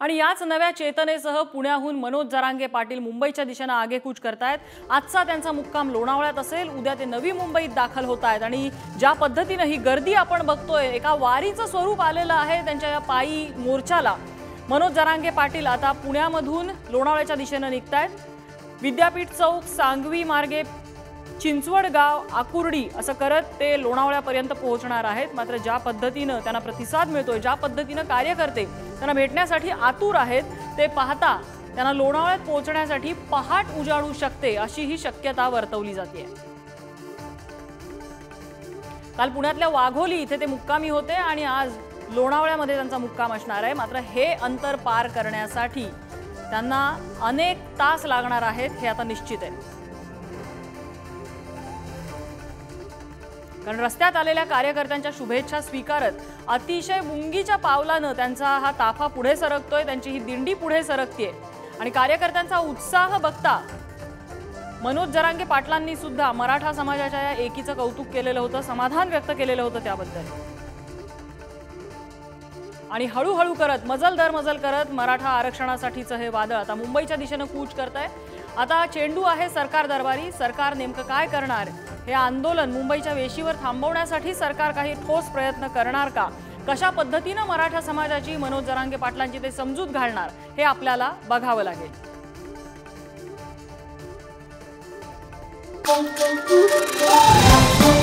आणि याच नव्या चेतनेसह पुण्याहून मनोज जरांगे पाटील मुंबईच्या दिशेने आगेकूच करतायत। आजचा त्यांचा मुक्काम लोणावळ्यात असेल, उद्या ते नवी मुंबईत दाखल होत आहेत। आणि ज्या पद्धतीने ही गर्दी आपण बघतोय, एका वारीचं स्वरूप आलेलं आहे त्यांच्या या पायी मोर्चाला। मनोज जरांगे पाटील आता पुण्यामधून लोणावळ्याच्या दिशेने निघतायत। विद्यापीठ चौक, सांगवी मार्गे चिंचवड गाव, आकुर्डी असं करत ते लोणावळ्यापर्यंत पोहोचणार आहेत। मात्र ज्या पद्धतीने त्यांना प्रतिसाद मिळतोय, ज्या पद्धतीने कार्यकर्ते त्यांना भेटण्यासाठी आतुर आहेत, ते पाहता त्यांना लोणावळ्यात पोहोचण्यासाठी पहाट उजाडू शकते अशी ही शक्यता वर्तवली जाते। काल पुण्यातल्या वाघोली इथे ते मुक्कामी होते आणि आज लोणावळ्यामध्ये त्यांचा मुक्काम असणार आहे। मात्र हे अंतर पार करण्यासाठी त्यांना अनेक तास लागणार आहेत, हे आता निश्चित आहे। कारण रस्त्यात आलेल्या कार्यकर्त्यांच्या शुभेच्छा स्वीकारत अतिशय मुंगीच्या पावलाने त्यांचा हा ताफा पुढे सरकतोय, त्यांची ही दिंडी पुढे सरकतेय। आणि कार्यकर्त्यांचा उत्साह बघता मनोज जरांगे पाटलांनी सुद्धा मराठा समाजाच्या या एकीचं कौतुक केलेलं होतं, समाधान व्यक्त केलेलं होतं त्याबद्दल। आणि हळूहळू करत मजल दर मजल करत मराठा आरक्षणासाठीचं हे वादळ आता मुंबईच्या दिशेने कूच करतंय। आता चेंडू आहे सरकार दरबारी। सरकार नेमकं काय करणार, हे आंदोलन मुंबईच्या वेशीवर थांबवण्यासाठी सरकार काही ठोस प्रयत्न करणार का, कशा पद्धतीने मराठा समाजाची मनोज जरांगे पाटलांची ते समजूत घालणार, हे आपल्याला बघावं लागेल।